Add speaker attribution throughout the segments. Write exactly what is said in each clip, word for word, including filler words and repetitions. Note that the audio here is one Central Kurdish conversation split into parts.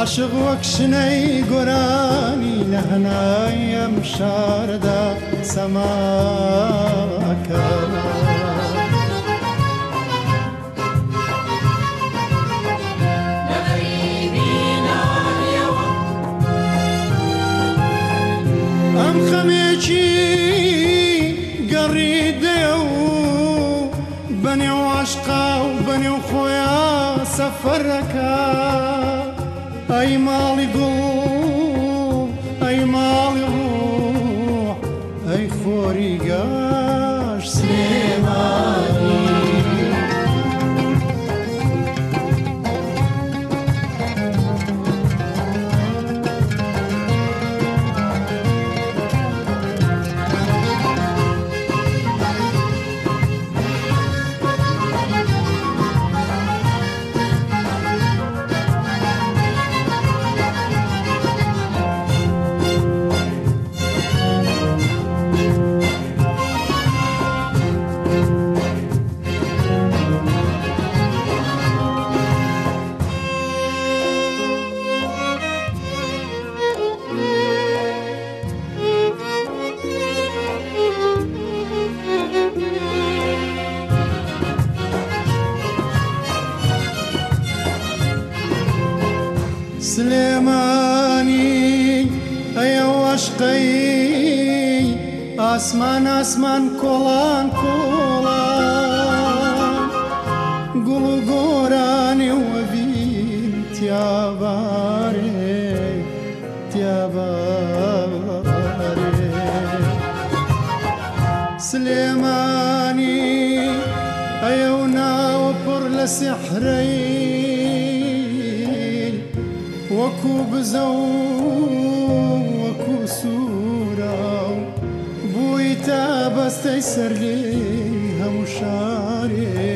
Speaker 1: عاشق وەک شنەی گۆرانی لە هەنایم شاردا سەماکە ئەم خەمێکی گەڕیدێ و بەنێو عاشقا و بەنێو خۆیان سەفەرەکە ئەی ماڵی گوڵ ئەی ماڵی ڕوح ئەی خۆری گەشت سلێمانی سلێمانی ئەیە عاشقەی ئاسمان ئاسمان کۆڵان کۆڵان گوڵ و گۆرانی وەبین تیابارێ تیابارێ سلێمانی ئەیە و ناوە پڕ لە سیحرەی وەکو بزە و وەکو سوورە و بووی تا بەستەی سەر لێ هەموو شارێ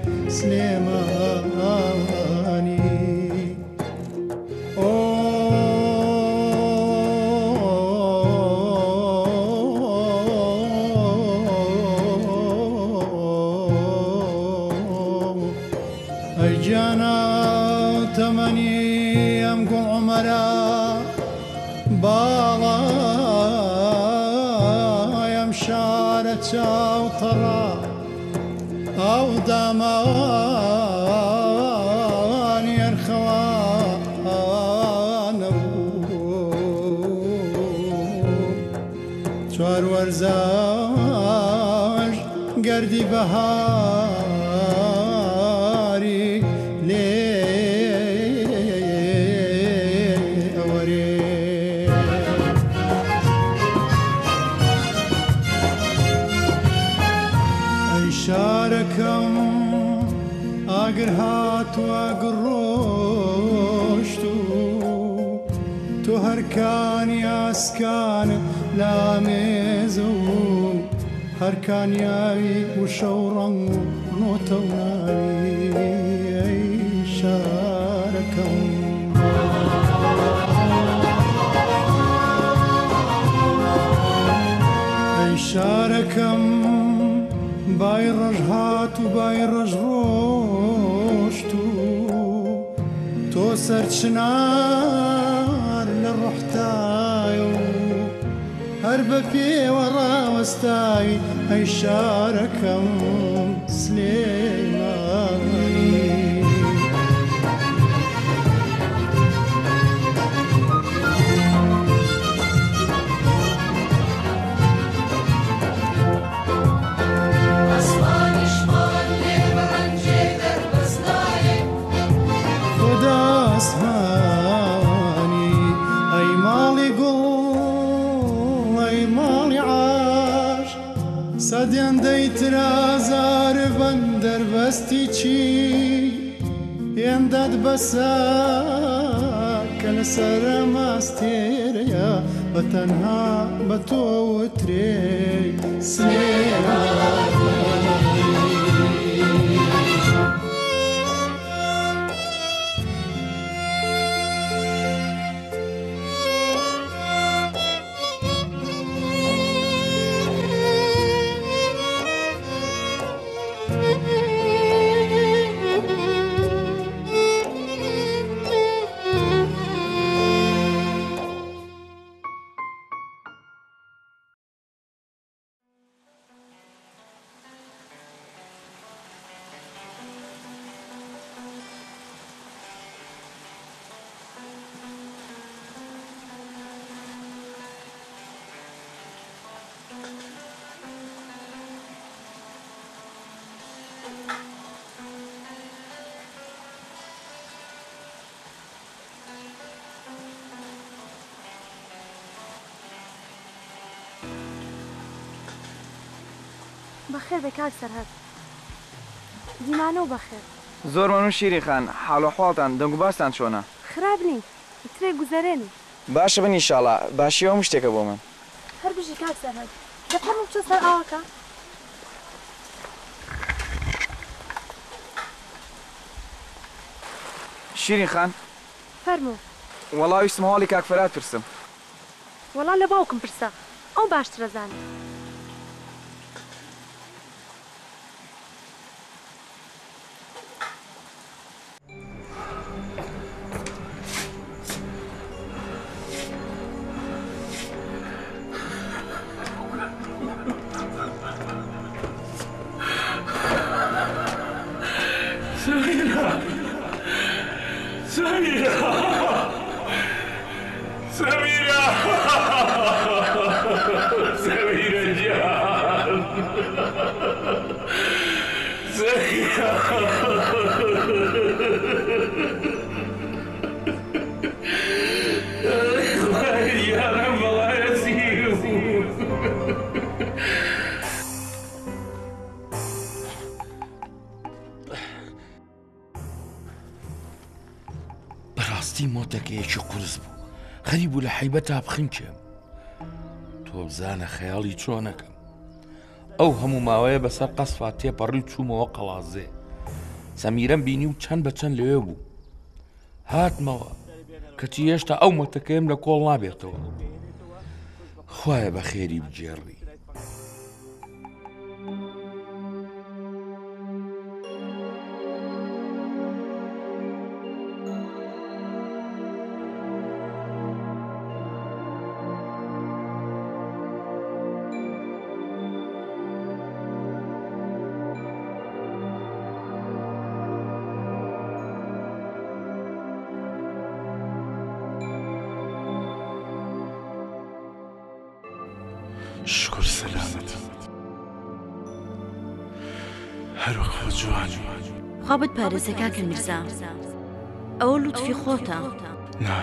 Speaker 1: سلێمانی ئەی جانا تەمەنی ئەم گوڵ عومەرە باڵای ئەم شارە چاوتەڕە ئەو دامانی ئەرخەوانە بوو چوار وەرزەش گەردی بەهاری لێ شارەکەم ئاگر هات و ئاگر ڕۆشت و تۆ هەرکانی ئاسکانە لا مێزە و هەرکانیاوی وشە و ڕەنگ و ڕۆتە و ناوی ئەی شارەکەم ئەی شارەکەم بای ڕەش هات و بای ڕەش ڕۆشت و تۆ سەرچنار لە ڕوحتایە و هەر بە پێوە ڕاوەستاوی ئەی شارەکەم سلێمانی ئەی ماڵی گوڵ ئەی ماڵی عاش سەدیان دەیترازارە بەن دەربەستی چی هێندەت بەسە کە لەسەرە ماستێرەیە بە تەنها بە تۆ وترێ سلێمانی
Speaker 2: بەخێر بێ کاک سەرهەد دیمانە و بەخێر
Speaker 3: زۆر مەمنون شیری خان حاڵ و حواڵتان دەنگ و باستان چۆنە
Speaker 2: خراپ نین ترێ گوزەرێنی
Speaker 3: باشە بن ئینشاڵڵا باشی ئەوم شتێکە بۆ من
Speaker 2: هەر بژی کاک سەرهەد دەفەرموو بچۆ سەر ئاوەکە
Speaker 3: شیرین خان
Speaker 2: فەرموو
Speaker 3: وەڵا ویستم هەواڵی کاک فەرهاد پرسم
Speaker 2: وەڵا لە باوکم پرسە ئەو باشترە زانێ
Speaker 4: سميرة سميرة سميرة سميرة جان سميرة يا رب الله يسير
Speaker 5: بەڕاستی مۆتەکەیەکی قورس بوو خەری بوو لە حەیبەتا بخنکێم تۆ بزانە خەیاڵی چۆنەکەم ئەو هەموو ماوەیە بەسەر قەسفا تێپەڕی چوومەوە قەڵازێ سەمیرەم بینی و چەند بە چەند لەوێ بوو هاتمەوە کەچی هێشتا ئەو مۆتەکەیم لە کۆڵ نابێتەوە خوایە بە خێری بجێڕی
Speaker 4: شكر سلامتك هەروەک جوان
Speaker 6: خوا بتپارێزە کاکە میرزا ئەوە لوتفی خۆتە
Speaker 4: نا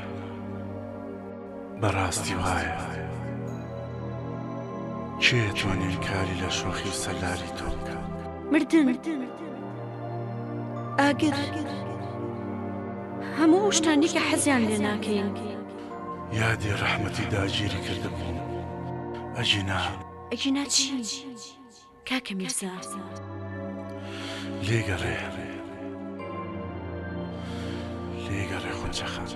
Speaker 4: بەڕاستی وایە کێ توانێت کاری لە شۆخی و سەلاری تۆ بکات
Speaker 6: مردن ئاگر هەموو شتانی کە حەزیان لێ ناکەین
Speaker 4: یادی ڕەحمەتی داگیری کردبوو ئەجینا
Speaker 6: ئەجینا چی کاکە میرزا
Speaker 4: لێگەڕێ لێگەڕێ خونچەخە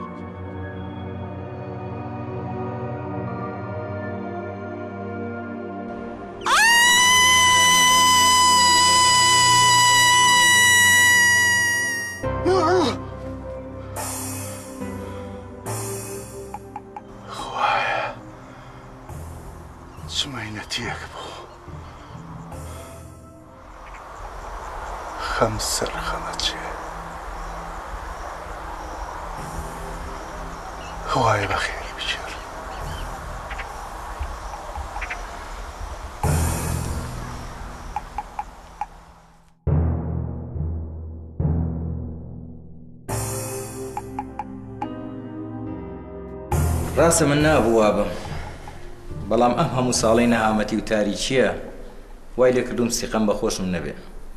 Speaker 4: خوایە چمەینەتیەک بوو خەم سەر خەمە چێ خوایە بەخێری بچێر
Speaker 7: ڕاستە من نابوو وابم بەڵام ئەم هەموو ساڵەی نەهامەتی و تاریکیە وای لێ کردوم سیقەم بەخۆشم نەبێ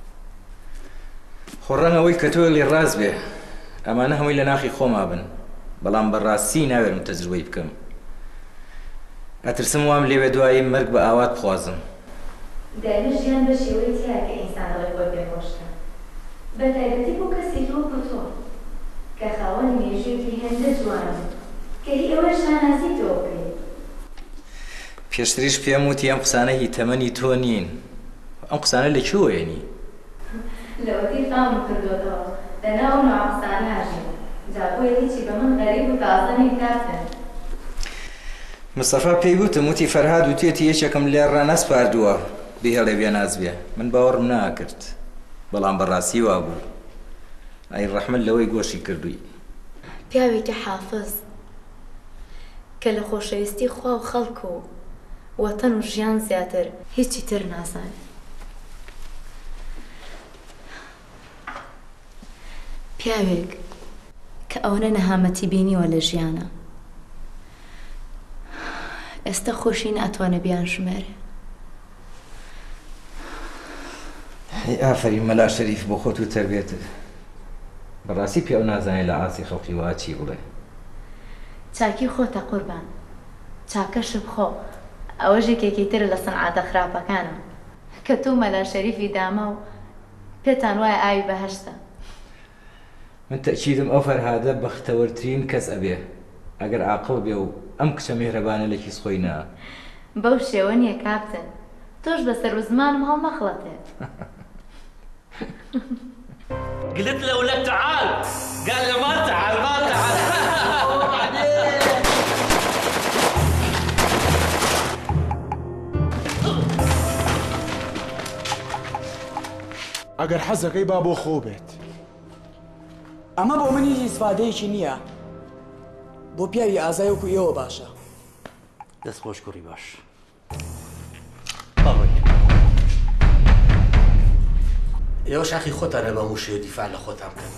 Speaker 7: خۆڕەنەوەی کە تۆ لێ ڕاست بێ ئەمانە هەمووی لە ناخی خۆما بن بەڵام بەڕاستی ناوێرم تەجروبەی بکەم ئەترسم وام لێوێ دوایی مەرگ بە ئاوات بخوازم
Speaker 8: دایمە ژیان بە شێوەی تیا کە ئینسان دەڵێ خۆی پێخۆشکە بە تایبەتی بۆ کەسێکی وەکو تۆ کە خاوەنی مێژوویەکی هێندە جوانە کە هی ئەوە شانازی تۆ بکەیت
Speaker 7: پێشتریش پێم وتی ئەم قسانە هی تەمەنی تۆ نین ئەم قسانە لەکوێوەیەنی
Speaker 8: لەوەتی قام کردوتەوە لەناو ناو قسانە هاژین جا بۆیە هیچی بە من غەریب و تازەنی کاتن
Speaker 7: مستەفا پێی گوتم وتی فەرهاد وتێتی یەکێکم لێ ڕانەسپاردووە بهێڵێ بێناز بێ من باوەڕم ناکرد بەڵام بەڕاستی وا بوو ئەی ڕەحمت لەوەی گۆشی کردووی
Speaker 8: پیاوێکی حافظ کە لە خۆشەویستی خوا و خەڵک و وەتەن و ژیان زیاتر هیچی تر نازانێت پیاوێک کە ئەوەنە نەهامەتی بینیوە لە ژیانە ئێستا خۆشی ناتوانە بیان ژمێرێ
Speaker 7: ئافرین مەلا شەریف بۆ خۆت و تربێتت بەڕاستی پێ ئەو نازانێت لە ئاسی خەڵکی وا چی بڵێ
Speaker 8: چاکی خۆتە قوربان چاکەش بخۆ ئەوە ژێکێکی تر لە سەنعاتە خراپەکانە کە تۆ مەلا شەریفی داما و پێتان وایە ئاوی بەهەشتە
Speaker 7: من تەکیدم ئەو فەرهادە بەختەوەرترین کەس ئەبێ ئەگەر عاقڵ بێ و ئەم کچە میهرەبانە لە کیس خۆی نا
Speaker 8: بەو شێوە نییە کاپتن تۆش بەسەر و زمانم هەڵمەخڵەتێت
Speaker 9: قلت له ولا تعال قال له ما تعال ما تعال
Speaker 10: ئەگەر حەزەکەی با بۆ خۆ بێت
Speaker 11: ئەمە بۆ منی ئیسفادەیەکی نییە بۆ پیاوی ئازای وەکو ئێوە باشە
Speaker 9: دەست خۆش کوڕی باش ئێوە شاخی خۆتانە بە هەموو شێوە دیفاع لە خۆتان بکەن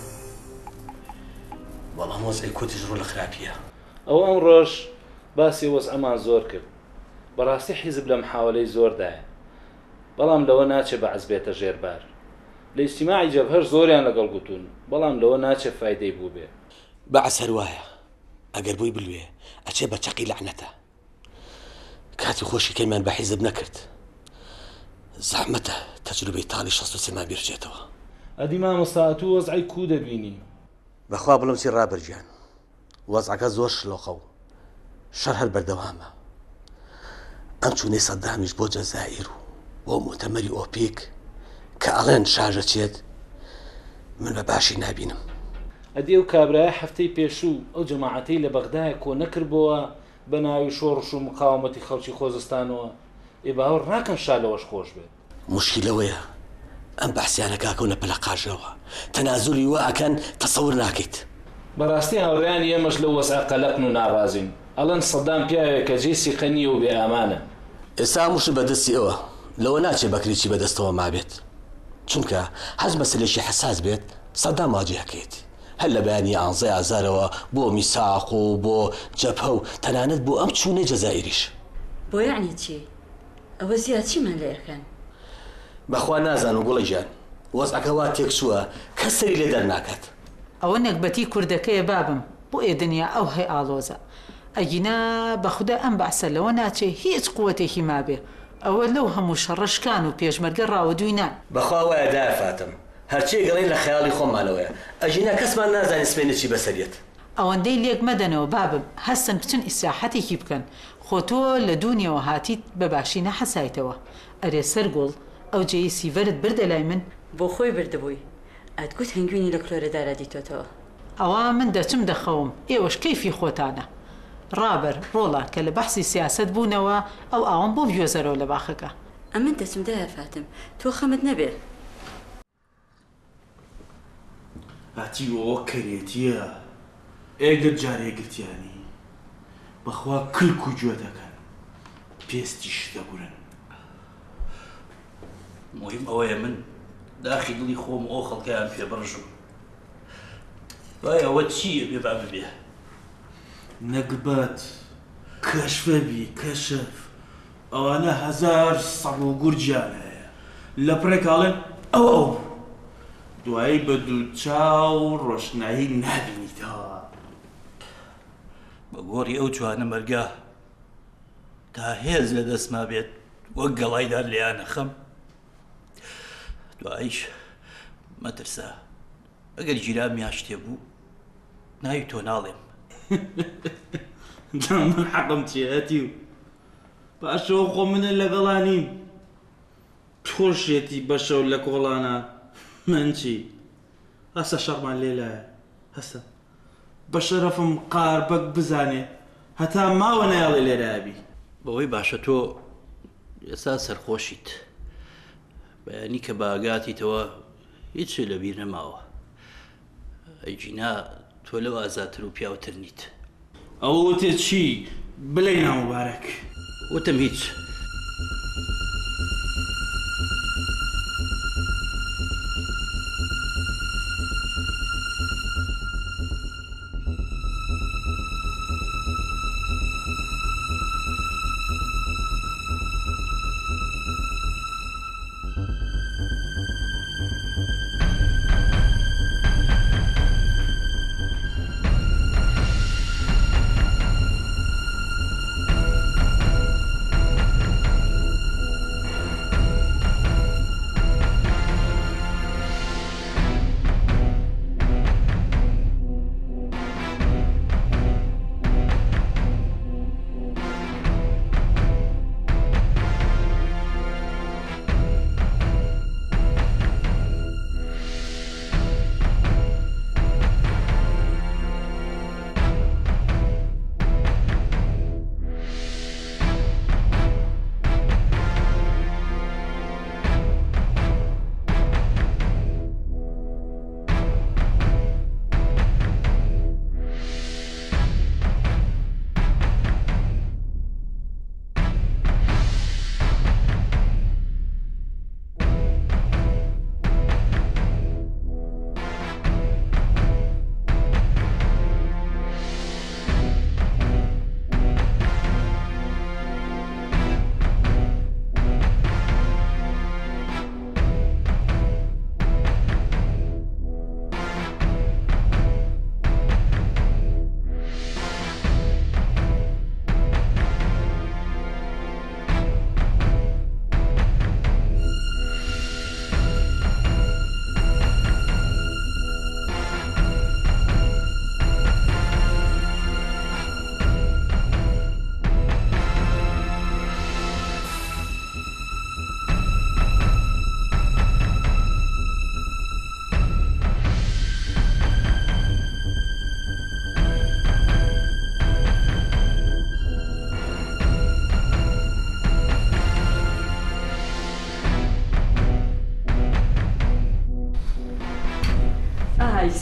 Speaker 9: بەڵام وەزعی کوتیش ڕوو لە خراپیە
Speaker 12: ئەوە ئەم ڕۆژ باسی وەزعەمان زۆر کرد بەڕاستی حیزب لە محاولەی زۆردایە بەڵام لەوە ناچێت بەعەز بێتە ژێربار لە ئیجتیماعی جەبهەر زۆریان لەگەڵ گوتون بەڵام لەوە ناچێت فایدەی بوو بێ
Speaker 9: بەعەز هەروایە ئەگەر بووی بلوێ ئەچێ بە چەقی لەعنەتە کاتی خۆشیکەیمان بە حیزب نەکرد زەحمەتە تەجروبەی تاڵی شەست و سێمان بێرجێتەوە
Speaker 12: ئەدی مامۆستا تو وەزعی کو دەبینی
Speaker 9: بەخوا بڵم چی ڕابرجیان وەزعەکە زۆر شلۆقە و شەڕ هەر بەردەوامە ئەم چوونەی سەددامیش بۆ جەزائیر و بۆ مؤتەمەری ئۆپێک کە ئەڵێن شاژە چێت من بە باشی نابینم
Speaker 12: ئەدی ئەو کابرایە هەفتەی پێشوو ئەو جەماعەتەی لە بەغدایە کۆ نەکردبەوە بە ناوی شۆڕش و مقاومەتی خەڵکی خۆزستانەوە ئێ باوەڕ ڕاکەن شالەوەش خۆش بێت
Speaker 9: مشکلەوەیە ئەم بەحسیانە کاکەونە پلە قاژەوە تەنازولی وا ئەکەن تەسەور ناکەیت
Speaker 12: بەڕاستی هاوڕێیان ئێمەش لە وەزع قەلەقن و ناڕازین ئەڵەن سەدام پیاوێک کە جێ سیقەنیە و بێ ئامانە
Speaker 9: ئێستا موش بەدەستی ئەوە لەوە ناچێ بەکرێکی بەدەستەوە مابێت چونکە هەز مەسلێکی حەساس بێت سەدام واجهەکەیت هەر لە بەیانی ئازای ئازارەوە بۆ میساق و بۆ جەبهە و تەنانەت بۆ ئەم چوونەی جەزائیریش
Speaker 6: بۆ یعنی چی؟ ئەوە زیاد چیمان لێرکەن؟
Speaker 9: بەخوا نازان و گوڵی گیان وەزعەکە وا تێکچووە کەس سەری لێ دەرناکات
Speaker 13: ئەوە نەکبەتی کوردەکەیە بابم بۆ ئێدنیا ئەو هەی ئاڵۆزە ئەگینا بەخودە ئەم بەعسە لەوە ناچێ هیچ قووەتێکی مابێ ئەوە لەو هەموو شەڕەشکان و پێشمەرگە ڕاوەدووی نان
Speaker 9: بەخوا وایە دار فاتم هەرچی گەڵین لە خەیاڵی خۆمانەوەیە ئەژینا کەسمان نازانی سپێنە چی بەسەریێت
Speaker 13: ئەوەندەی لێک مەدەنەوە بابم هەستن بچن ئیسراحەتێکی بکەن خۆ تۆ لە دوونیەوە هاتیت بەباشی نەحەسایتەوە ئەرێ سەرگوڵ ئەو جێی سیڤەرت بردە لای من
Speaker 6: بۆ خۆی بردبووی ئەتگوت هەنگوینی لە کلۆرەدارە دیتۆتەوە
Speaker 13: ئەوە من دەچم دەخەوم ئێوەش کەیفی خۆتانە ڕابەر ڕۆڵە کە لە بەحسی سیاست بوونەوە ئەو ئاوم بۆ بگوێزەرەوە لە باخەکە
Speaker 6: ئەمن دەچم دایە فاتم تۆ خەمت نەبێ
Speaker 10: هاتی ئەوە کەرێتیە ئێگەر جارێگرتیانی بەخوا کلک و گوێ دەکەن پێستیش دەبورن
Speaker 9: مهم ئەوەیە من داخی دڵی خۆم ئەو خەڵکیان پێ بڕژم وای ئەوە چییە بێ با ببێ
Speaker 10: نەکبەت کەشفەبی کەشف ئەوانە هەزار سەڵ و گورجیان هەیە لە پڕێکاڵێن ئەو ئەو دوایی بە دوو چاو ڕۆشنایی نابینیتەوە
Speaker 9: بە گۆڕی ئەو جوانە مەرگا تا هێز لە دەستما بێت وەک گەڵایدار لێیانە خەم دوایش مەترسە ئەگەر گیرامیان شتێ بوو ناوی تۆ ناڵێم
Speaker 10: من حەقم چێتی و پاشەوە خۆ منە لەگەڵانیم تۆشێتی بەشەو لە کۆڵانە من چی هەستا شەڕمان لێلایە هەستا بە شەرەفم قاربەک بزانێ هەتا ماوە نەیاڵێ لێرابی
Speaker 9: بەوەی باشە تۆ ئێستا سەرخۆشیت بەیانی کە باگاتیتەوە هیچ لەبیر نەماوە ئەیجینا تۆ لەو ئازاتر و پیاوتر نیت
Speaker 10: ئەو وتێ چی بڵێ نامبارەک
Speaker 9: وتم هیچ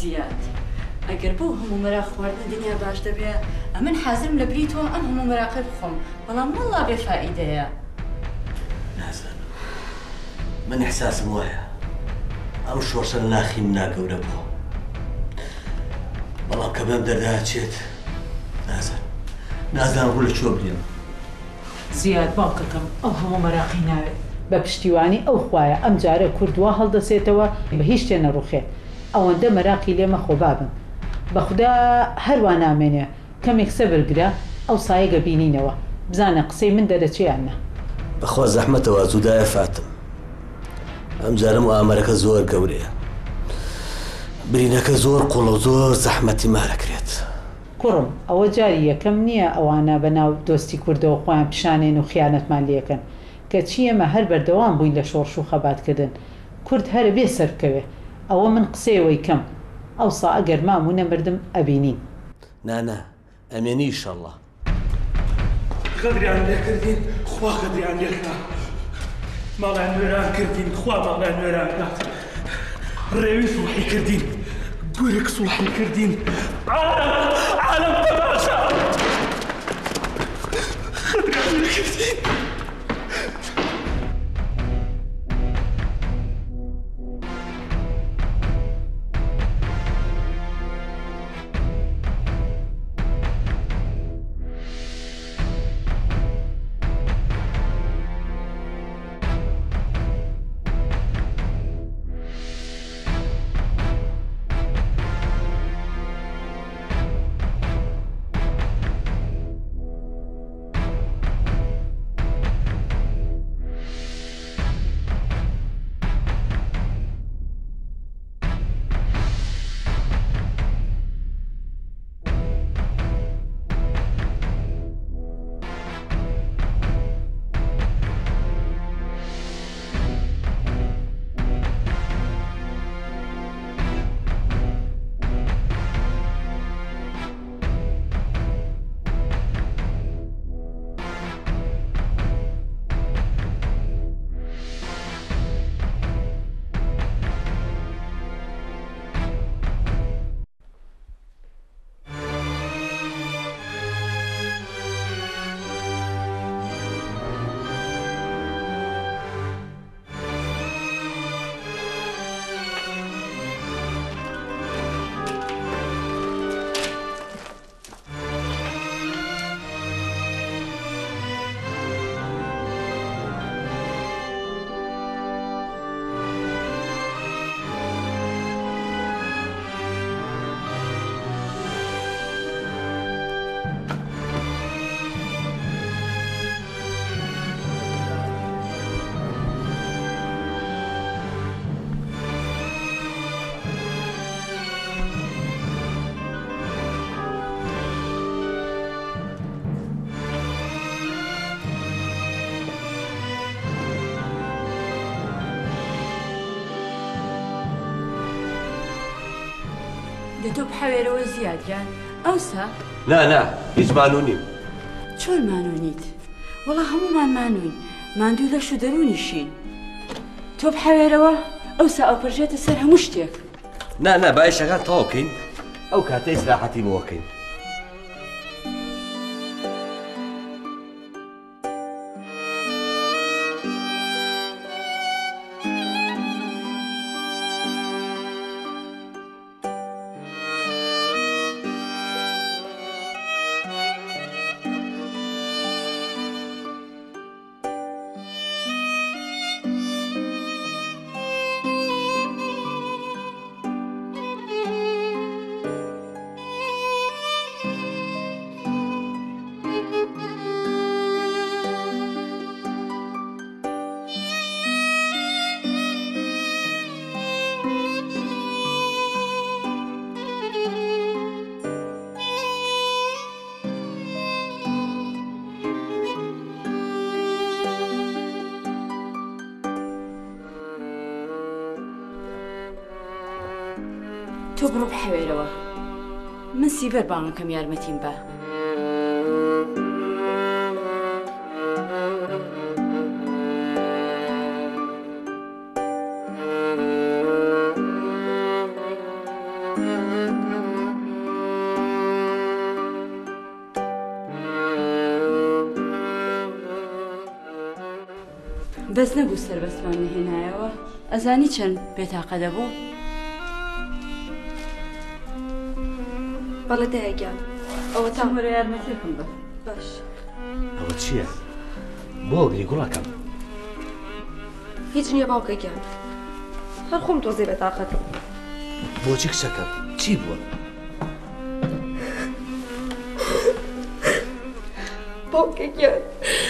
Speaker 14: زیاد ئەگەر بۆ هەموو مەرا خواردن دنیا باش دەبێ ئەمن حازرم لە بری تۆ ئەم هەموو مەراقی بخۆم بەڵام وەڵا بێفائیدەیە.
Speaker 9: نازان من احساسم وایە ئەو شۆرشە لە ناخی من ناگەورە بووە بەڵام کە بەم دەرداچێت نازان نازان ڕوو لە چۆ بلێم.
Speaker 13: زیاد باوکەکەم ئەو هەموو مەراقی ناوێت بە پشتیوانی ئەو خوایە ئەم جارە کوردووە هەڵدەسێتەوە بە هیچ شتێ نەڕوخێت ئەوەندە مەراقی لێمە خۆبابن بەخدا هەروە نامێنێ کەمێک سەبرگرە ئەو سایەگە بینینەوە بزانە قسەی من دەرەچیانە.
Speaker 9: بەخوا زەحمەتەوە زوودایە فاتم ئەم جارم و ئامەرەکە زۆر گەورەیە برینەکە زۆر قوڵ و زۆر زەحمەتی مارەکرێت.
Speaker 13: کوڕم ئەوە جاری یەکەم نییە ئەوانە بەناو دۆستی کوردەوە خۆیان پیشانێن و خیانەتمان لێکەن کە چی ئێمە هەر بەردەوام بووین لە شۆڕش و خەباتکردن کورد هەرە بێ سەرکەوێ ئەوە من قسەیەوەی کەم ئەوسا ئەگەر ماموو نەمردم ئەبینین.
Speaker 9: نانا ئەمێنی ئیشەڵڵا.
Speaker 10: غەدریان لێکردین خوا غەدریان لێکنا ماڵیان نوێران کردین خوا ماڵیان نوێران کات ڕێوی سوڵحی کردین گورێک سوڵحی کردین عالم عالم تەماشا غەدریان لێکردین.
Speaker 14: دەتۆ بحەوێرەوە زیادیان ئەوسا
Speaker 9: نا نا هیچ مانوو نیم.
Speaker 14: چۆن مانوونیت؟ وەڵا هەمومان مانووین ماندوو لەش و دەرونیشین تۆ بحەوێرەوە ئەوسا ئەو پرژێتە سەر هەموو شتێک.
Speaker 9: نا نا با ئیشەکان تەواو بکەین ئەو کاتە ئیستراحەتی بۆ بکەین.
Speaker 14: تۆ بڕۆ بحەوێرەوە من سیبەر بانگەکەم یارمەتیم بە.
Speaker 8: Thank you.
Speaker 14: بەس نەبوو سەربەستمان نهێنایەوە ئەزانی چەند بێتاقە دەبوو
Speaker 2: بەڵێ دایەگیان ئەوە تا
Speaker 14: وەرە یارمەتێکم بە
Speaker 2: باش
Speaker 9: ئەوە چییە؟ بۆ گری گوڵەکەم
Speaker 2: هیچ نییە باوکەگیان هەر خۆم تۆزێ بێتاقەتم
Speaker 9: بۆچی کچەکەم چی بووە؟
Speaker 2: باوکەگیان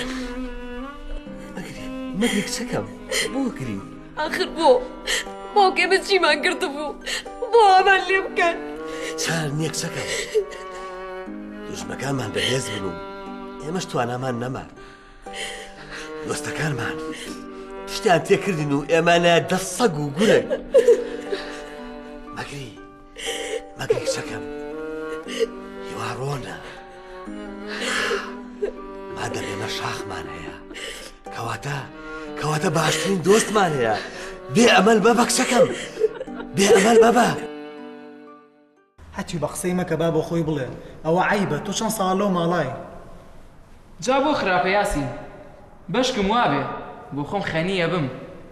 Speaker 9: مەگری کچەکەم بۆ گری
Speaker 2: آخر بۆ باوکێ من چیمان کردبوو بۆ ئامان لێ بکەن
Speaker 9: چار نییە کچەکەم دوژمەکانمان بەهێز بن و ئێمەش توانامان نەما دۆستەکانمان شتیان تێکردین و ئێمانە دەست سەگ و گورە مەگری مەگری کچەکەم هیوا ڕۆنە مادەم ئێمە شاخمان هەیە کەواتە کەواتە باشترین دۆستمان هەیە بێ ئەمەل بەبە کچەکەم بێ ئەمەل بەبە
Speaker 15: هەتی بە قسەی مەکە با بۆ خۆی بڵێ ئەوە عیبە تۆ چەند ساڵ لەو ماڵای
Speaker 16: جا بۆ خراپە یاسین بەشکم وابێ بۆ خۆم خەنیە بم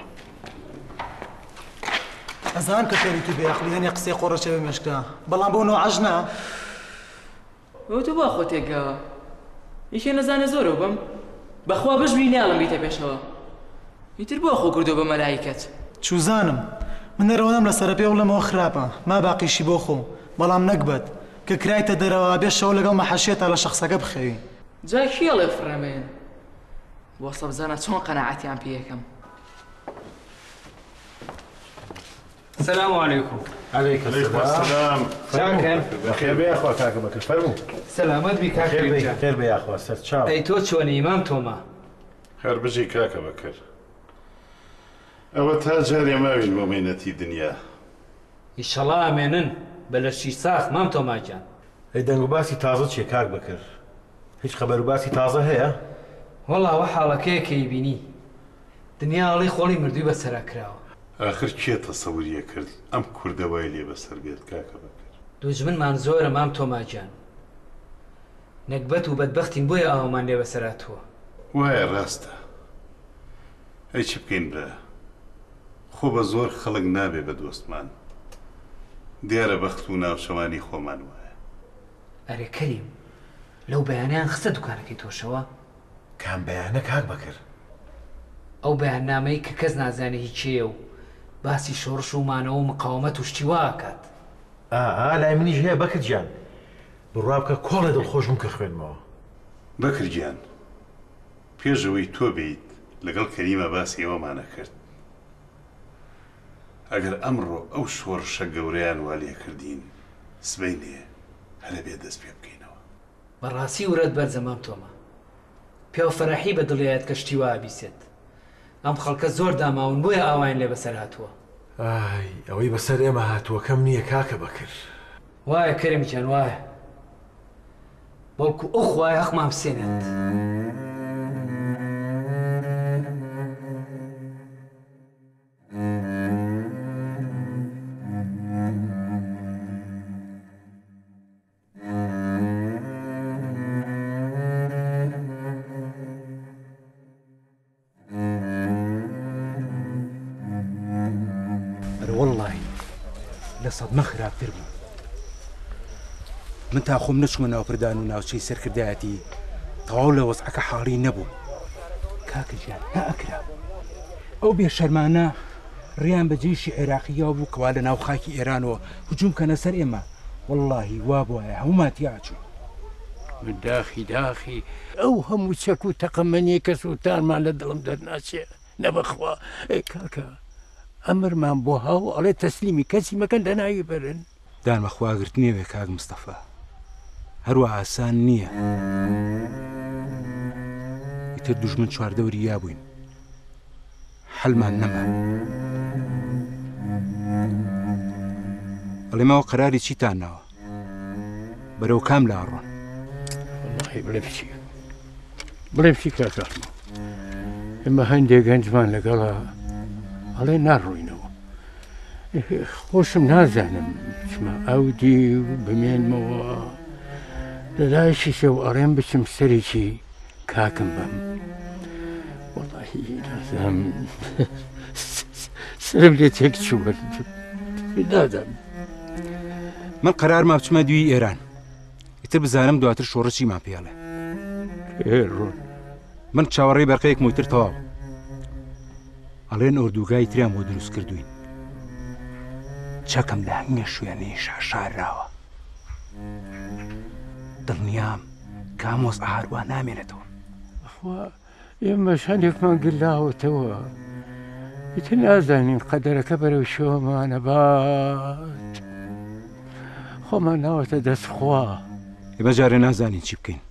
Speaker 15: ئەزان کە فێری تو بێعقلی هەنێ قسەی قۆڕەچە بە مێشکە بەڵام بۆ نەوە عەژنە
Speaker 16: ئەو تو بۆ خۆتێکەوە هیچێ نەزانە زۆرە بم بەخوا بشبی ناڵم بیتە پێشەوە ئیتر بۆ خۆ کردو بە مەلایکەت
Speaker 15: چوزانم من نەرەوەنم لە سەرپێ وڵەمەوە خراپە ما باقیشی بۆ خۆ بەڵام نەکبەت کە کرایتە دەرەوە بێ شەو لەگەڵ مەحەشێتە لە شەخسەکە بخەوی
Speaker 16: جا کێڵێ فڕەمێن بۆ سەبزانە چۆن قەناعەتیان پێ یەکەم
Speaker 17: السلام عليكم.
Speaker 4: عليكم السلام.
Speaker 17: شاكر.
Speaker 4: بخير بيا أخوة كاكا بكر فرمو.
Speaker 17: سلامت بي كاكا
Speaker 4: خير بيا خير بيا أخوة سر شاو.
Speaker 17: أي تو شوني إمام توما.
Speaker 4: خير بجي كاكا بكر. أو تاجر يا ماوي المؤمنتي دنيا.
Speaker 17: إن شاء الله أمينن بلشي ساخ مام توما جان.
Speaker 18: أي دنگو باسي تازة شي كاك بكر. هيش خبر باسي تازة هي؟
Speaker 17: والله وحالك هيك يبيني. دنيا الله خولي مردوي بسرا كراو.
Speaker 4: آخر چیە تەسەووریە کرد ئەم کوردەوای لێ بەسەر بێت کاکە بەکر
Speaker 17: دوژمنمان زۆرە مام تۆماجان نەکبەت و بەدبەختین بۆیە ئاوامان لێ بەسەراتوە
Speaker 4: وایە ڕاستە ئەی چی بکەین برا خۆ بە زۆر خەڵک نابێ بە دۆستمان دیارە بەخت و ناوشەوانی خۆمان وایە
Speaker 17: ئەرێ کەریم لەو بەیانیان خستە دوکانەکەی تۆشەوە
Speaker 18: کام بەیانە کاک بەکر
Speaker 17: ئەو بەیاننامەی کە کەس نازانێ هیچیە و باسی شۆڕش و مانەوە و مقاومەت و شتی واکات
Speaker 18: ئا لای منیش هەیە بەکر گیان بڕوا بکە کۆڵێ دڵخۆشم کە خوێنمەوە
Speaker 4: بەکر گیان پێشەوەی تۆ بیت لەگەڵ کەریمە باسی ئێوەمانە کرد ئەگەر ئەمڕۆ ئەو شۆڕشە گەورەیان وا لێ کردین سبەی نێ هەرە بێ دەست پێ بکەینەوە
Speaker 17: بەڕاستی ورەت بەرزەمام تۆمە پێ و فەرەحی بە دڵیایەت کە شتی وا بیسێت ئەم خەڵکە زۆر داماون بۆیە ئاوایان لێ بەسەر هاتووە
Speaker 18: ئای ئەوەی بەسەر ئێمە هاتووەکەم نییە کاکە بەکر
Speaker 17: وایە کەرێمیان وایە بەڵکو ئەو خوایە حەقمان بسێنێت
Speaker 19: سەدمە خراپتر بوو من تا خۆم نەچمە ناوپردان و ناوچەی سەرکردایەتی تەواو لە وەزعەکە حاڵی نەبوو کاکەجیان نائەکرا ئەو بێشەرمانە ڕیان بە جێیشی عێراقیەوە بوو کەوا لە ناو خاکی ئێرانەوە هجووم کەنە سەر ئێمە وەڵڵاهی وا بووایە هەمومان تیاچوو
Speaker 20: من داخی داخی ئەو هەموو چەک و تەقەمەنی کە سووتانمان لە دڵم دەرناچێ نەبەخوا ئەی کاکە ئەمرمان بۆ هاو ئەڵێ تەسلیمی کەسی مەکەن دەناوی بەرن
Speaker 19: دانمەخواگرت نییەوێ کاک مستەفا هەروە ئاسان نییە ئیتر دوژمن چواردەوری یابووین حەلمان نەما ئەڵێمەوە قەراری چیتان ناوە بەرەو کام لا ڕۆن
Speaker 20: وەڵڵاهی بڵێ بچی بڵێ بچی کاکەم ئێمە هەندێک گەنجمان لەگەڵا ئەڵێ ناڕۆینەوە خۆشم نازانم بچمە ئەودی و بمێنمەوە لە لای شیشە و ئەڕێم بچم سەرێکی کاکم بم وەڵاهی نازانم سرم لێ تێک چووە نازانم.
Speaker 19: من قەرار ما بچمە دوی ئێران ئیتر بزانم دواتر شۆڕە چیمان پێڵێ.
Speaker 20: ڕۆن
Speaker 19: من چاوەڕێی بەرقەیەک موتر تەواو ئەڵێن ئۆردوگای تریان بۆ دروست کردوین چەکەم لە هەموو شوێنەی شاشاراوە دڵنیام کامۆس ئاهاروە نامێنێتەوە.
Speaker 20: ئەخوا ئێمەش هەندێکمان گلاوەتەوە ئیتر نازانین قەدەرەکە بەرەو شۆمانە بات خۆمان ناوەتە دەستخوا.
Speaker 19: ئێمە جارێ نازانین چی بکەین.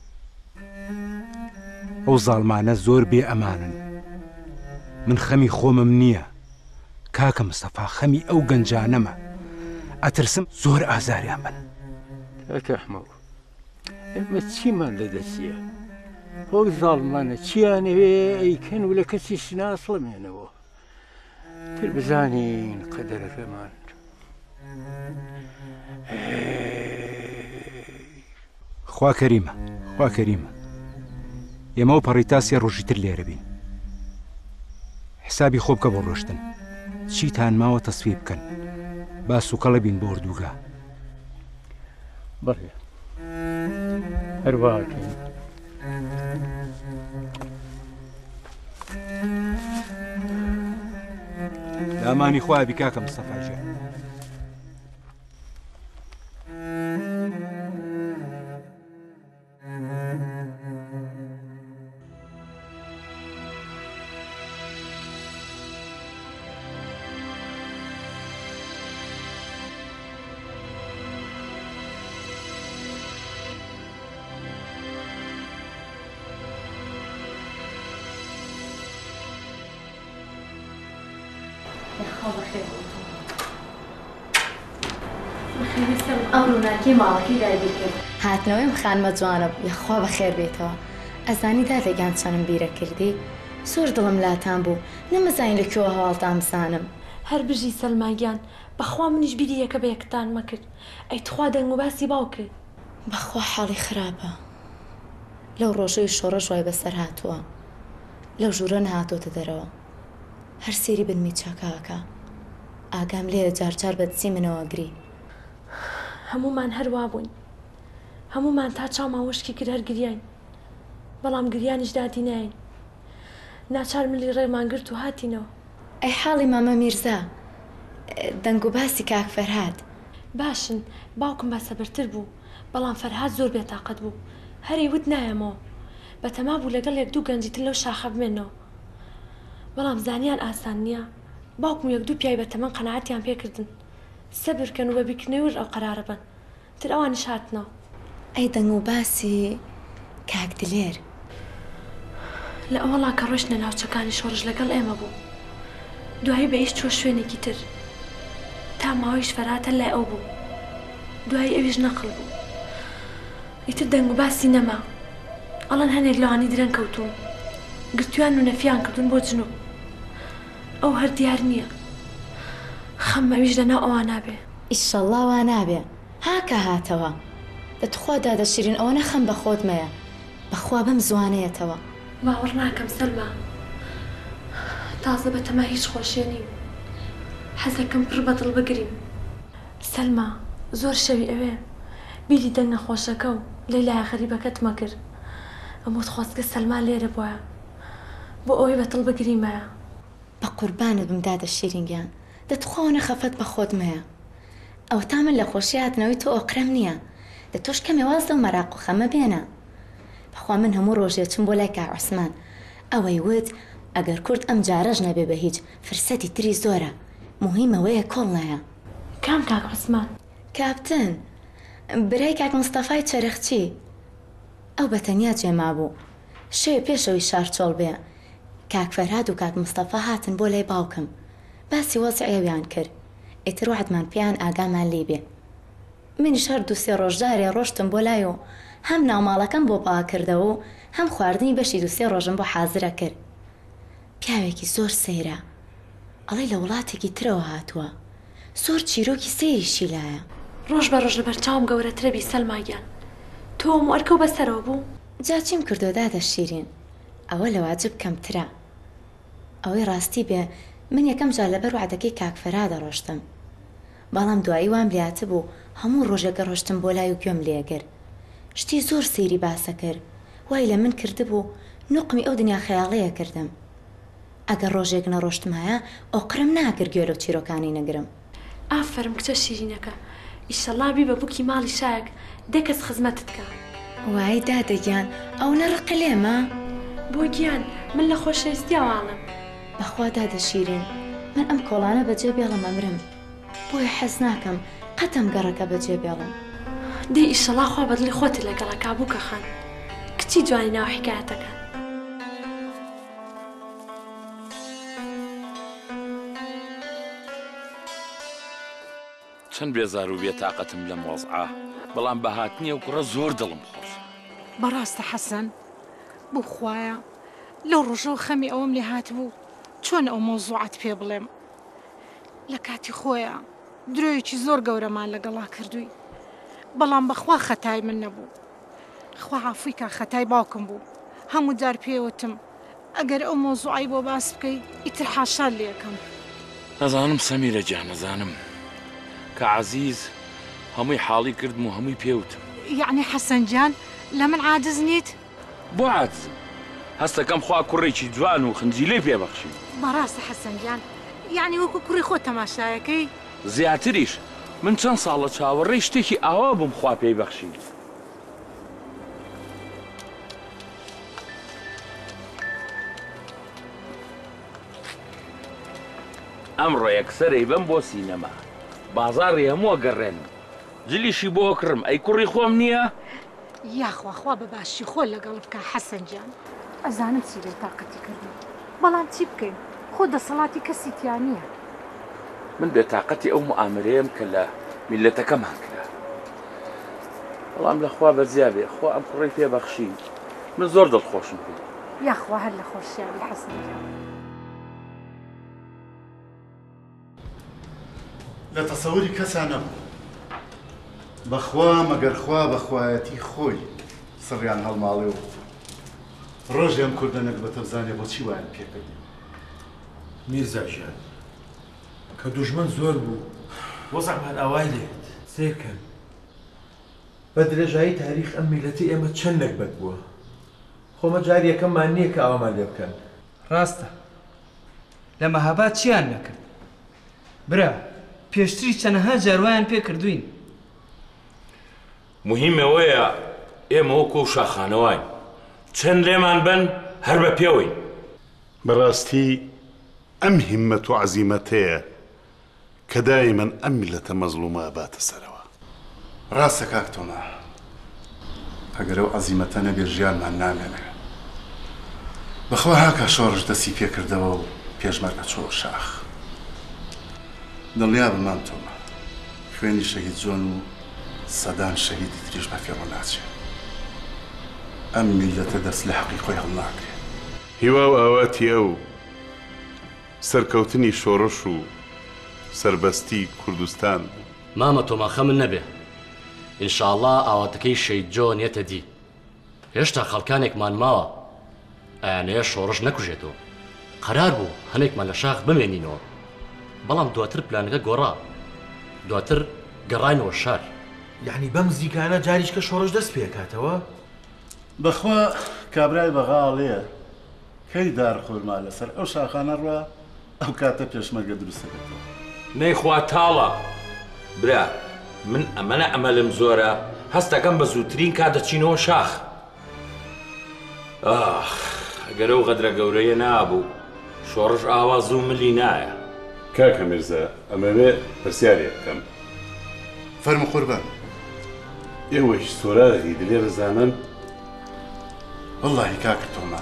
Speaker 19: ئەو زاڵمانە زۆر بێ ئەمانن. من خەمی خۆمم نییە کاکە مستەفا خەمی ئەو گەنجانەمە ئەترسم زۆر ئازاریان بن.
Speaker 20: کاکە ئەحمەد ئێمە چیمان لەدەستیە ئەو زاڵمانە چیانەوێ ئەیکەن و لە کەسی شناسڵەمێنەوە تر بزانین قەدەرەکەمان.
Speaker 19: خوا کەریمە خوا کەریمە ئێمە و پەڕیتاسیە ڕۆژی تر لێرە بین. حسابی خۆ بکە بۆ ڕۆشتن چیتان ماوە تەسوی بکەن با سوکەڵە بین بۆ ئۆردوگا.
Speaker 20: بەڵێ هەرواکەین.
Speaker 19: دامانی خوا بی کاکە مستەفا گیان.
Speaker 8: ئەم ڕووناکیی ماڵەکەی دابیر کرد هاتنەوەیم خانمە جوانە بوو یەخوا بەخێر بێتەوە. ئەزانی دادەگیان چەنم بیرە کردی زۆر دڵم لاتان بوو نەمەزانین لەکوێوە هەواڵتان بزانم.
Speaker 2: هەر بژی سەلماگیان بەخوا منیش بیری یەکە بە یەکتان مەکرد ئەی تخوا دەنگ و باسی باوکرد.
Speaker 8: بەخوا حاڵی خراپە لەو ڕۆژەی شۆڕە ژوای بەسەر هاتووە لەو ژوورە نهاتۆتە دەرەوە هەر سێری بنمی چاکاکە ئاگام لێرە جارجار بە دچی منەوە گری.
Speaker 2: هەمومان هەروا بووین هەمومان تا چاوماوەشکی کرد هەر گریان بەڵام گریانیش دادی ناین ناچار ملی ڕێمان گرت و هاتینەوە.
Speaker 8: ئەی حاڵی مامە میرزا دەنگ و باسی کاک فەرهاد
Speaker 2: باشن باوکم بەسەبرتر بوو بەڵام فەرهاد زۆر بێتاقەت بوو هەری وت نایەمەوە بەتەما بوو لەگەڵ یەک دوو گەنجیتر لەو شاخە بمێنەوە بەڵام زانیان ئاسان نییە باوکم یەک دوو پیاوی بەتەمەن قەناعەتیان پێکردن سەبرکەن و بە بیکردنەوەش ئەو قەرارە بن تر ئەوانیش هاتنەوە.
Speaker 8: ئەی دەنگ و باسی کاک دلێر
Speaker 2: لە ئەوەڵا کە ڕۆشنە ناوچەکانی شۆڕژ لەگەڵ ئێمە بوو دوایی بە ئیش چۆ شوێنێکی تر تا ماوەیش فەرهاد لای ئەو بوو دوایی ئەویش نەقڵ بوو ئیتر دەنگ و باسی نەما ئەڵەن هەنێک لەوانی درەن کەوتوون گرتویان و نەفیان کردوون بۆ جنوب ئەو هەر دیار نییە خەممەویش لەناو ئەوان نابێ.
Speaker 8: ئیشەڵڵا وا نابێ هاکە هاتەوە دەتخوا دادە شیرین ئەوە نەخەم بە خۆت مەیە بەخوا بەم زوانەیەتەوە.
Speaker 2: باوەڕ ناکەم سەلما تازە بەتەما هیچ خۆشیە نیم حەزەکەم پڕ بەدڵ بگریم. سەلما زۆر شەوی ئەوێ بیری دەنگ نەخۆشەکە و لەیلای غەریبەکەت مەکرد ئەمۆت خواستکە سەلما لێرە بووە بۆ ئەوەی بەدڵ بگریمایە.
Speaker 8: بە قوربانت بم دادە شیرینگیان دەتخوا نەخەفەت بە خۆت مەیە ئەو تا من لە خۆشی هاتنەوەی تۆ ئۆقرەم نییە دە تۆش کەمێ وازدە و مەراق و خەمە بێنە. بەخوا من هەموو ڕۆژێ چم بۆ لای کا عوسمان ئەوەی وت ئەگەر کورد ئەم جارەژ نەبێ بە هیچ فرسەتی تری زۆرە مهمەوەیە کۆڵنایە.
Speaker 2: کام کاک عوسمان؟
Speaker 8: کاپتن برای کاک مستەفای چەرخچی ئەو بەتەنیا جێما بوو شەوێ پێشەوەی شارچۆڵ بێ کاک فەرهاد و کاک مستەفا هاتن بۆ لای باوکم باسی وەزعیەویان کرد ئیتر وعدمان پێیان ئاگامان لێ بێ. منیش هەر دوو سێ ڕۆژدارێ ڕۆشتم بۆ لای و هەم ناوماڵەکەم بۆ پاکردەوە و هەم خواردنی بەشی دوو سێ ڕۆژم بۆ حازرە کرد. پیاوێکی زۆر سەیرە ئەڵێ لە وڵاتێکی ترەوە هاتووە
Speaker 6: زۆر چیرۆکی سێریشی لایە.
Speaker 2: ڕۆژ بە ڕۆژ لەبەر چاوم گەورەترە بی سەلماگیان. تۆ هەموو ئەرکە و بەسەرەوە بوو؟
Speaker 6: جا چیم کردۆ دادە شیرین؟ ئەوە لە واجب کەمترە. ئەوەی ڕاستی بێ من یەکەم جار لەبەر وعدەکەی کاکفەرا دەڕۆشتم. بەڵام دوایی وام لاتە بوو هەموو ڕۆژێکە ڕۆشتم بۆ لای و گوێم لێگر. شتی زۆر سەیری باسە کرد. وای لە من کردبوو نوقمی ئەو دنیا خەیاڵەیە کردم. ئەگەر ڕۆژێک نەڕۆشتم هەیە ئەو قرم ناکرد گوێ لەو چیرۆکانی نەگرم.
Speaker 2: ئافرم کچە شیرینەکە. ئیشەڵا بی بە بووکی ماڵی شایەک دێ کەس خزمەتت کە.
Speaker 6: وای دادەگیان ئەو نەڕقە لێمە؟
Speaker 2: بۆ گیان من لە خۆشەویستی ئەواڵم.
Speaker 6: بەخوا دادە شیرین من ئەم کۆڵانە بەجێ بێڵم ئەمرم. بۆیە حەز ناکەم قەتەم گەڕەکە بەجێ بێڵم.
Speaker 2: دێ ئیشەڵا خوا بەدڵی خۆت لەگەڵا کابووکە خان. کچی جوانی ناو حکایەتەکە.
Speaker 5: چەند بێزار و بێتاقەتم لەم وەزعە بەڵام بە هاتنیە و کوڕە زۆر دڵم خۆش.
Speaker 13: بەڕاستە حەسەن بۆ خوایە لەو ڕۆژەوە خەمی ئەوەم لێ هاتبوو چۆن ئەو مۆزوعات پێ بڵێم. لە کاتی خۆیە درۆیەکی زۆر گەورەمان لەگەڵا کردووی بەڵام بەخوا خەتای من نەبوو. خوا عافوی کا خەتای باوکم بوو. هەموو جار پێوتم ئەگەر ئەو مۆزوعی بۆ باس بکەی ئیتر حاشا لێکم.
Speaker 5: نەزانم سەمیرە جان نەزانم کە عەزیز هەمووی حاڵی کردم و هەمووی پێوتم.
Speaker 13: یعنی حەسەن گیان لە من عاجز نیت؟
Speaker 5: بۆ عاجزم هەستەکەم خوا کوڕێکی جوان و خنجیلەی پێبەخشی.
Speaker 13: بەڕاستە حەسەن گیان یعنی وەکو کوڕی خۆ تەماشایەکەی؟
Speaker 5: زیاتریش من چەند ساڵە چاوەڕێی شتێکی ئاوا بووم خوا پێی بەخشی. ئەمڕۆ یەکسەرەی بم بۆ سینەما بازاڕی هەمووە گەڕێن جلیشی بۆ کڕم ئەی کوڕی خۆم نییە؟
Speaker 13: یاخواخوا بە باشی خۆ لەگەڵ بکە حەسەن گیان. ئەزانم چی لێ تاقەتی کردی بەڵام چی بکەین خۆ دەسەڵاتی کەسی تیا نییە.
Speaker 5: من بێتاقەتی ئەو موعاملەیەم کە لە میلەتەکەمان کرا بەڵام لەخوا بەزیا بێ خۆ ئەم کوڕی پێبەخشی من زۆر دڵخۆشم بوو.
Speaker 13: یاخوا هەر لە خۆشییاوی حەسەن گیان.
Speaker 4: لە تەسەوری کەسا نەبوو بەخوا مەگەرخوا بەخوایەتی خۆی سڕیان هەڵماڵێ و ڕۆژیان کوردەنێک بە تەبزانێ بۆچی وایان پێکردی.
Speaker 18: میرزا ژیان کە دوژمن زۆر بوو وەزعمان ئاوای لێت سێکەن بە درێژایی تاریخ ئەم میلەتی ئێمە چەند نەکبەت بووە خۆمە جار یەکەممان نییە کە ئەومان لێ بکەن.
Speaker 16: ڕاستە لە مەهاباد چیان نەکرد برا پێشتری چەنەها جاروایان پێ کردوین.
Speaker 5: مهمەوەیە ئێمە وەکو شاخانەوەین چەند لێمان بن هەر بە پێوەین.
Speaker 4: بەڕاستی ئەم هیممەت و عەزیمەتەیە کە دایمەن ئەم میلەتە مەزلومە باتە سەرەوە. ڕاستە کاک تۆما ئەگەر ئەو عەزیمەتە نەبێ ژیانمان نامێنێ. بەخوا هاکە شۆڕش دەستی پێکردەوە و پێشمەرگە چۆ شاخ. دڵنیا بمان تۆمە خوێنی شەهید جۆن و سەدان شەهیدی تریش بە فێڕۆ ناچێت. ئەم میلەتە دەست لە حەقی خۆی هەڵناکرێت. هیوا و ئاواتی ئەو سەرکەوتنی شۆڕش و سەربەستی کوردستان
Speaker 21: مامە تۆمە خەمن نەبێ ئینشاءڵڵا ئاواتەکەی شەید جۆن یێتە دی. هێشتا خەڵکانێکمان ماوە ئەیانەیە شۆڕش نەکوژێتەوە. قەرار بوو هەنێکمان لە شاخ بمێنینەوە بەڵام دواتر پلانەکە گۆڕا دواتر گەڕاینەوە شار.
Speaker 18: یعنی بەم زیکانە جاریش کە شۆڕش دەست پێکاتەوە؟
Speaker 4: بەخوا کابرای بەغاڵەیە کەی دار خۆرما لەسەر ئەو شاخانە ڕوا ئەو کاتە پێشمەرگە دروستەکەتەوە.
Speaker 5: نەیخوا تاڵە برا من ئەمەنە ئەمەلم زۆرە هەستەکەم بە زووترین کا دەچینەوە شاخ. ئاخ ئەگەر ئەو غەدرە گەورەیە نابوو شۆڕش ئاواز و ملی نایە.
Speaker 4: کاکە میرزا ئەمەوێ پرسیارێک بکەم. فەرمو قوربان ئێوەش سۆرایی دلێ ڕزانن؟ وەڵڵاهی کاکە تۆما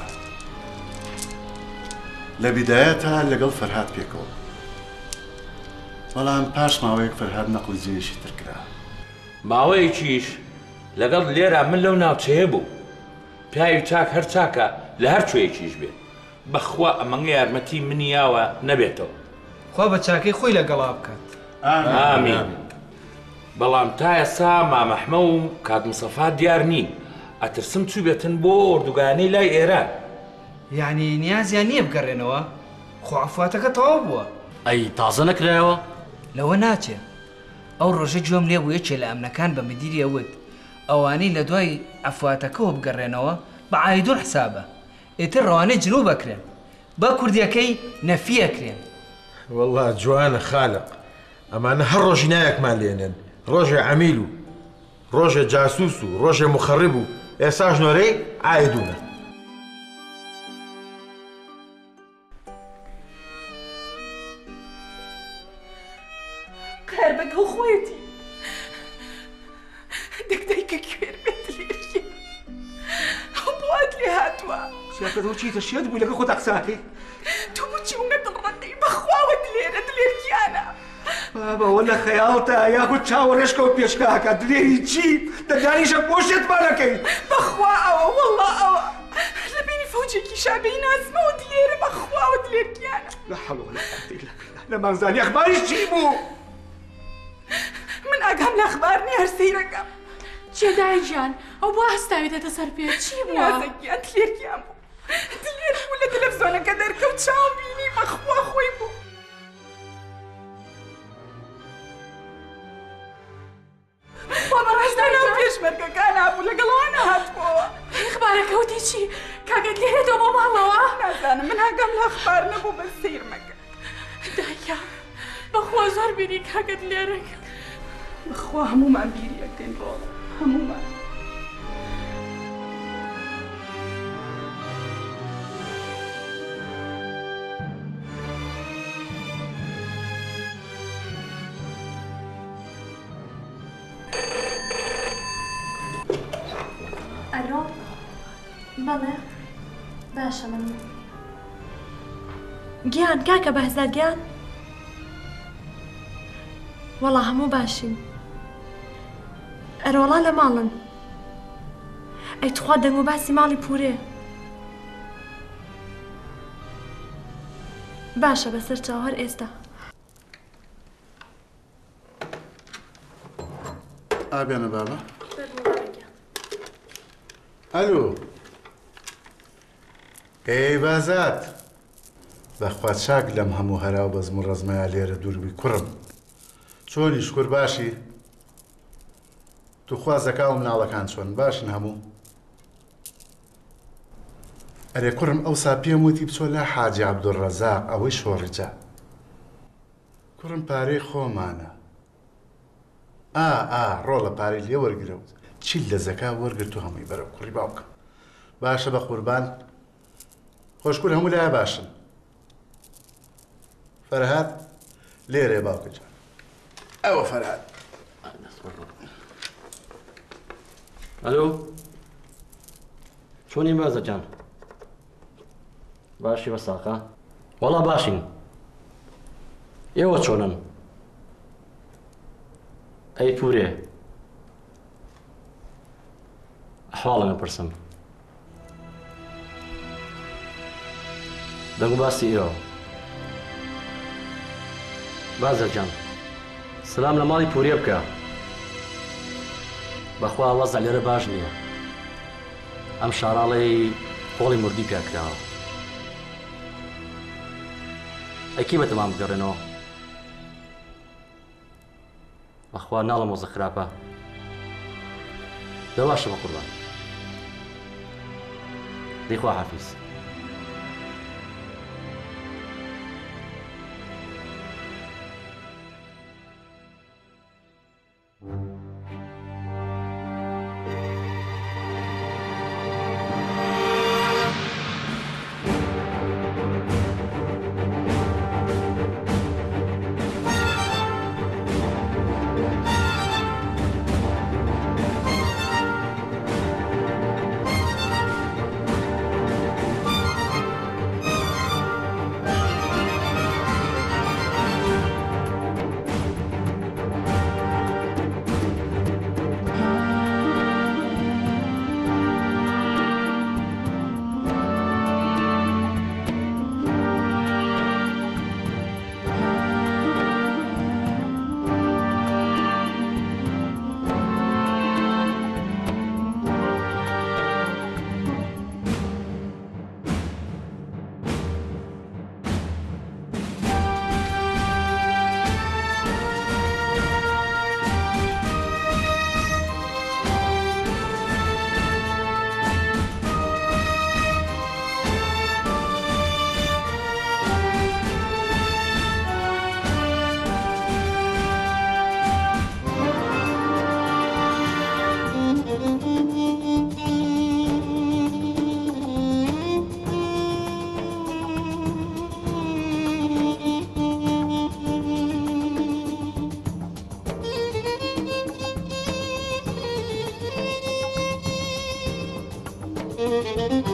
Speaker 4: لە بیدایەتە لەگەڵ فەرهاد پێکەوە بەڵام پاش ماوەیەک فەرهاد نەقڵی جێیشی تر کرا.
Speaker 5: ماوەیەکیش لەگەڵ لێرە من لەو ناوچەیە بوو پیاوی چاک هەر چاکە لە هەر کوێیەکیش بێت بەخوا ئەمەنگە یارمەتی منیاوە نەبێتەوە.
Speaker 16: خوا بە چاکەی خۆی لەگەڵا بکات.
Speaker 5: ئامین بەڵام تا ئێستا مامەحمە و کاک مستەفا دیار نین ئەترسم چوو بێتن بۆ ئۆردوگانەی لای ئێران
Speaker 17: یعنی نیازیان نییە بگەڕێنەوە خۆ عەفواتەکە تەواو بووە
Speaker 21: ئەی تازە نەکرایەوە
Speaker 17: لەوە ناچێ ئەو ڕۆژە گوێم لێ بوو یەکێ لە ئەمنەکان بە مدیری ئەوت ئەوانەی لە دوای عەفواتەکەەوە بگەڕێنەوە بە عایدوڵ حسابە ئێتر ڕەوانەی جنوب بکرێن بە کوردیەکەی نەفیەکرێن
Speaker 18: والله جوانە خالق ئەمانە هەر ڕۆژی نایەکمان لێنن ڕۆژێ عەمیل و ڕۆژێ جاسووس و ڕۆژێ مخەڕب و ئێستا ژنۆرەی ئایدونە
Speaker 1: قەر بەگەڵ خۆیەتی دەکدایکە کوێر بێت لێرە بۆ ئەت لێ هاتووە
Speaker 9: سیاکەتەوە چیتە شێت بووی لەگە خۆت قساکەی
Speaker 1: تۆ بچی و نەدڵڕەتەی بەخواوە دلێرە دلێرگیانە
Speaker 9: بابەوە لە خەیاڵتە یاخود چاوەڕێشکە و پێشکاکە دلێری چی دەدانیشە بۆشێتمانەکەی
Speaker 1: بەخوا ئەوە وەڵڵا ئەوە لە بینی فەوجێکی شابەی نازمەوە دلێرە بەخواوە دلێرگیانە
Speaker 9: لا حەڵ ولا قووەتە ئیلا بالله لە مانزانی ئەخباریش چی بوو
Speaker 1: من ئاگام لە ئەخبارنی هەر سەیرەکەم
Speaker 2: جێدای گیان ئەو بۆ هەستاوێتە سەر پێ چی بووە؟
Speaker 1: نیازەگیان دلێرگیان بوو دلێر بوو لە تەلەڤیزۆنەکە دەرکەوت چاوم بینی بەخوا خۆی بوو بۆ بەڕێزدانە و پێشمەرگەکان هاتبوو لەگەڵەوانە هاتبووەوە
Speaker 2: ئەخبارەکەوتی چی؟ کاکەت لێرێتەوە بۆ ماڵەوە؟
Speaker 1: نازانم من ئاگام لە ئەخبار نەبوو بە سەیر مەکە
Speaker 2: دایا بەخوا زۆر بینی کاکەت لێرەکە
Speaker 1: بەخوا هەموومان بیریەکەین ڕۆڵ هەموومان
Speaker 2: ئەلۆ بەڵێ باشە من گیان کاکە بەهزار گیان وەڵا هەموو باشین ئەرۆڵا لە ماڵن ئەی تخوا دەنگ و باسی ماڵی پورێ باشە بەسەر چاو هەر ئێستا
Speaker 4: ئابیانە بابە ئەلو ئێ بازات بەخوا چاک لەم هەموو هەرا و بەزم و ڕەزمەیە لێرە دووربی کوڕم چۆنی شکر باشی تو خوازەکە و مناڵەکان چۆن باشن هەموو ئەرێ کوڕم ئەوسا پێم وتی بچۆ لە حاجی عەبدوڕەزاق ئەوەی شۆڕجە کوڕم پارەی خۆمانە ئا ئا ڕۆڵە پارەی لێ وەرگرەوت چیل لە زەکا وەرگرت و هەمووی بەرەو کوڕی باوکەم باشە بە قوربان خۆشکور هەموو لایە باشن فەرهاد لێرێ باوکە جان ئەوە فەرهاد
Speaker 21: ئەلۆ چۆنی بازە جان باشی بە ساقا وەڵا باشین ئێوە چۆنن ئەی پورێ ئەحواڵە نەپرسم دەنگ و باسی ئێوە بازە جان سلام لە ماڵی پورێ بکە بەخوا وەزە لێرە باش نییە ئەم شاراڵەی خۆڵی مردی پیاکراوە ئەکی بەتەمام بگەڕێنەوە بەخوا ناڵم وەزە خراپە دەواشە بە قوربان دەیخوا حافیز
Speaker 8: Thank you.